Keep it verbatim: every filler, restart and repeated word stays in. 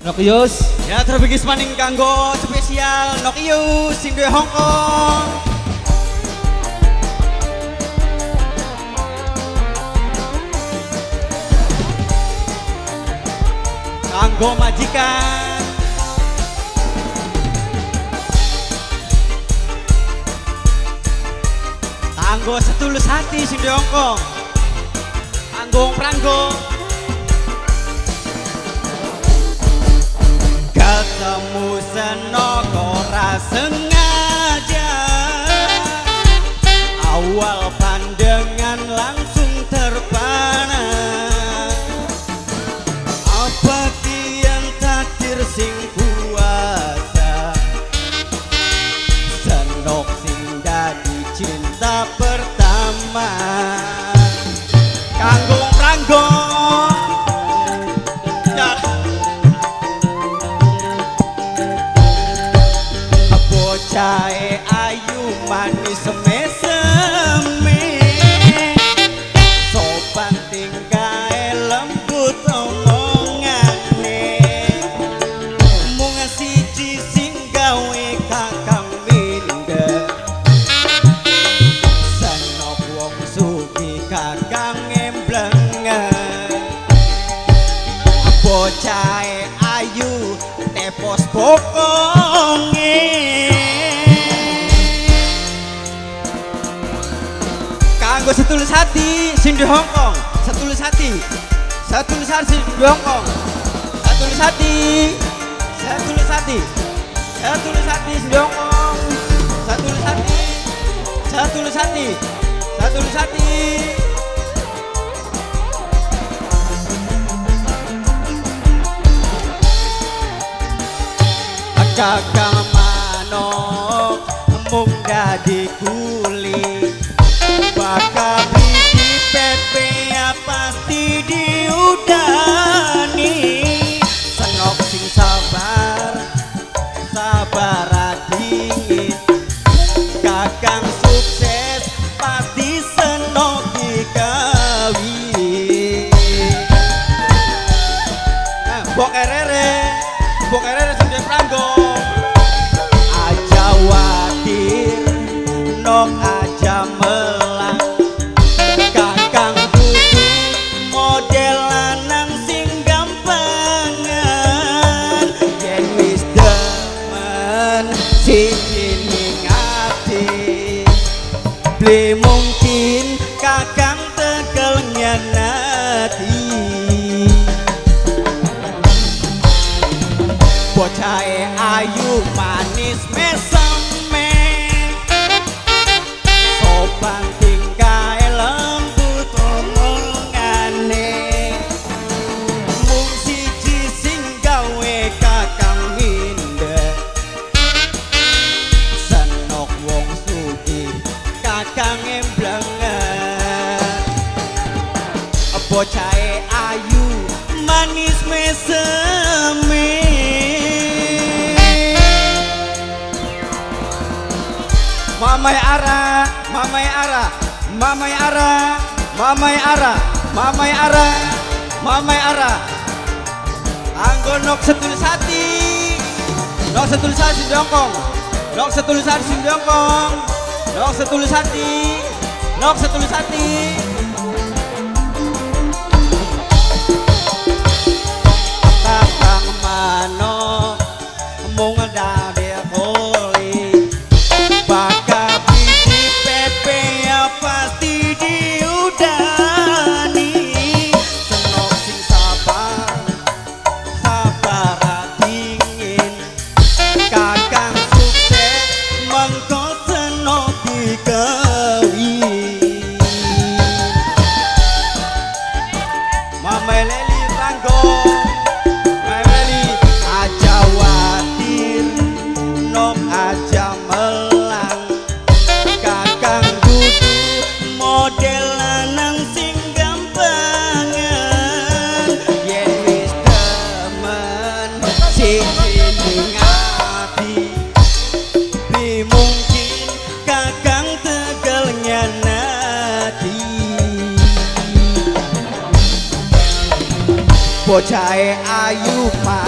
Nokius. Ya terbigis maning kanggo spesial Nokius sing duwe Hongkong. Kanggo majikan. Kanggo setulus hati sing duwe Hongkong. Kanggo pranggo. Ketemu senok ora sengaja, awal pandangan langsung terpana. Apa kian takdir sing kuasa, senok sing dadi cinta pertama. Kanggo pranggo cae ayu manis meseme, sopan tingkae lembut omongane, mung siji sing gawe kakang minder, senop wong sugih kakang emblengan. Bocahe ayu tepos bokonge, kanggo setulus hati sing di Hongkong, setulus hati, setulus hati sing di Hongkong, setulus hati, setulus hati, setulus hati sing di Hongkong, setulus hati, setulus hati, setulus hati. Kakang manuk mung dadi kuli, bakal biji pepe pasti diudani. Senok sing sabar, sabar dingin, kakang sukses pasti senok dikawin. Nah, bok erere, bok erere sudah pranggo. Nok aja melang, kakang dudu model lanang sing gampangan. Yen wis demen siji ning ati, beli mungkin kakang tekel nyanati. Bocahe ayu manis mesem, sopan tingkae lembut omongane, mung siji sing gawe kakang minder, senok wong sugih kakang emblengan. Bocahe ayu manis meseme, mamai ara, mamai ara, mamai ara, mamai ara, mamai ara, mamai ara. Anggo nok setulus hati, nok setulus hati sing Hongkong, nok setulus hati sing Hongkong, nok setulus hati, nok setulus hati. Kakang manuk mung dadi kuli, bakal biji pepe pasti diudani. Senok sing sabar, sabar dingin, kakang sukses mengko senok dikawin. Mamai leli pranggo, mamai leli aja watir, nok aja melang, kakang dudu model lanang sing gampangan. Yen wis demen siji ning ati, beli mungkin kakang tegal nyanati. Bocahe ayu